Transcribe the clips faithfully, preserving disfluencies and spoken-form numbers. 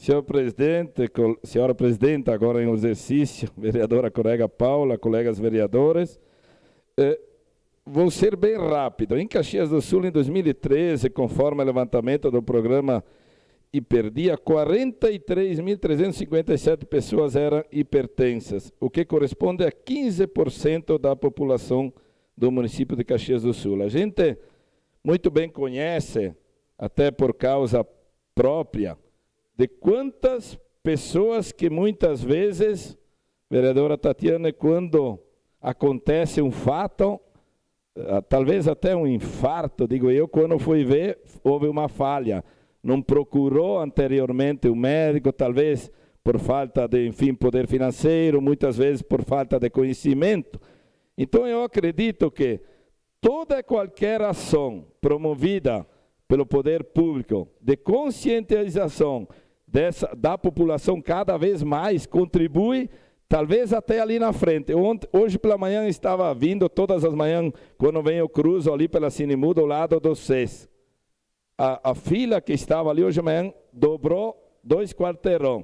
Senhor presidente, senhora presidenta, agora em exercício, vereadora colega Paula, colegas vereadores, eh, vou ser bem rápido. Em Caxias do Sul, em dois mil e treze, conforme o levantamento do programa Hiperdia, quarenta e três mil trezentas e cinquenta e sete pessoas eram hipertensas, o que corresponde a quinze por cento da população do município de Caxias do Sul. A gente muito bem conhece, até por causa própria, de quantas pessoas que muitas vezes, vereadora Tatiana, quando acontece um fato, talvez até um infarto, digo eu, quando fui ver, houve uma falha. Não procurou anteriormente o médico, talvez por falta de, enfim, poder financeiro, muitas vezes por falta de conhecimento. Então eu acredito que toda e qualquer ação promovida pelo poder público de conscientização dessa, da população cada vez mais contribui, talvez até ali na frente. Ontem, hoje pela manhã estava vindo, todas as manhãs, quando venho eu cruzo ali pela Cinemudo, ao lado do S E S. A, a fila que estava ali hoje de manhã dobrou dois quarteirão.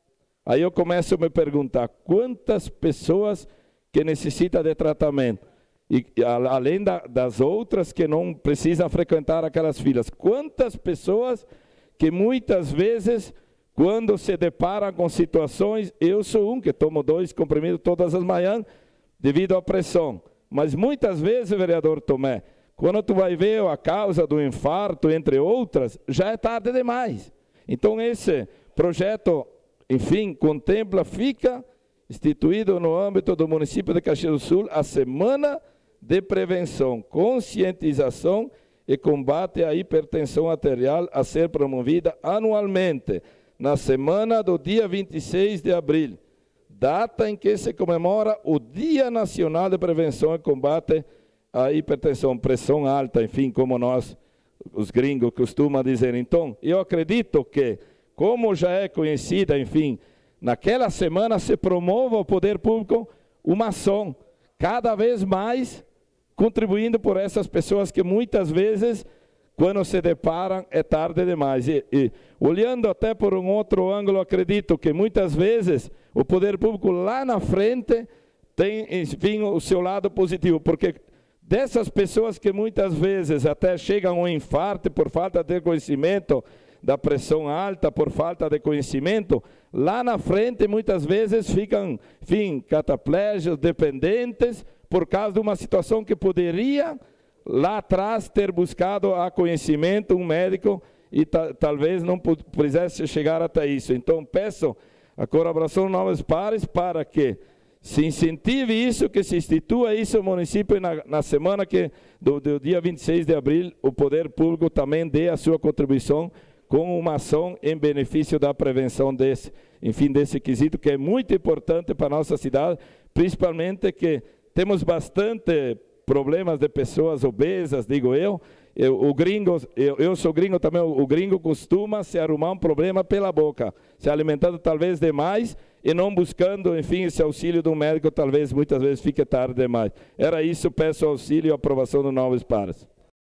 Aí eu começo a me perguntar, quantas pessoas que necessitam de tratamento? E, além da, das outras que não precisam frequentar aquelas filas. Quantas pessoas que muitas vezes, quando se deparam com situações, eu sou um que tomo dois comprimidos todas as manhãs, devido à pressão. Mas muitas vezes, vereador Tomé, quando tu vai ver a causa do infarto, entre outras, já é tarde demais. Então esse projeto, enfim, contempla, fica instituído no âmbito do município de Caxias do Sul, a Semana de Prevenção, Conscientização e Combate à Hipertensão Arterial a ser promovida anualmente, na semana do dia vinte e seis de abril, data em que se comemora o Dia Nacional de Prevenção e Combate à Hipertensão, pressão alta, enfim, como nós, os gringos, costumam dizer. Então, eu acredito que, como já é conhecida, enfim, naquela semana se promova o poder público uma ação, cada vez mais contribuindo por essas pessoas que muitas vezes, quando se deparam, é tarde demais. E, e olhando até por um outro ângulo, acredito que muitas vezes o poder público lá na frente tem, enfim, o seu lado positivo, porque dessas pessoas que muitas vezes até chegam ao infarto por falta de conhecimento da pressão alta, por falta de conhecimento, lá na frente muitas vezes ficam, enfim, cataplégicos, dependentes, por causa de uma situação que poderia, lá atrás, ter buscado a conhecimento, um médico, e talvez não pudesse chegar até isso. Então, peço a colaboração de Novos Pares para que se incentive isso, que se institua isso no município, na, na semana que, do, do dia vinte e seis de abril, o poder público também dê a sua contribuição com uma ação em benefício da prevenção desse, enfim, desse quesito, que é muito importante para a nossa cidade, principalmente que temos bastante problemas de pessoas obesas, digo eu. eu o gringo, eu, eu sou gringo também, o, o gringo costuma se arrumar um problema pela boca, se alimentando talvez demais e não buscando, enfim, esse auxílio do médico, talvez muitas vezes fique tarde demais. Era isso, peço auxílio e aprovação do Novos Pares.